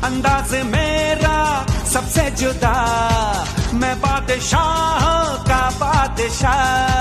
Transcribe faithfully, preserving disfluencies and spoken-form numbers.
अंदाज मेरा सबसे जुदा, मैं बादशाह का बादशाह।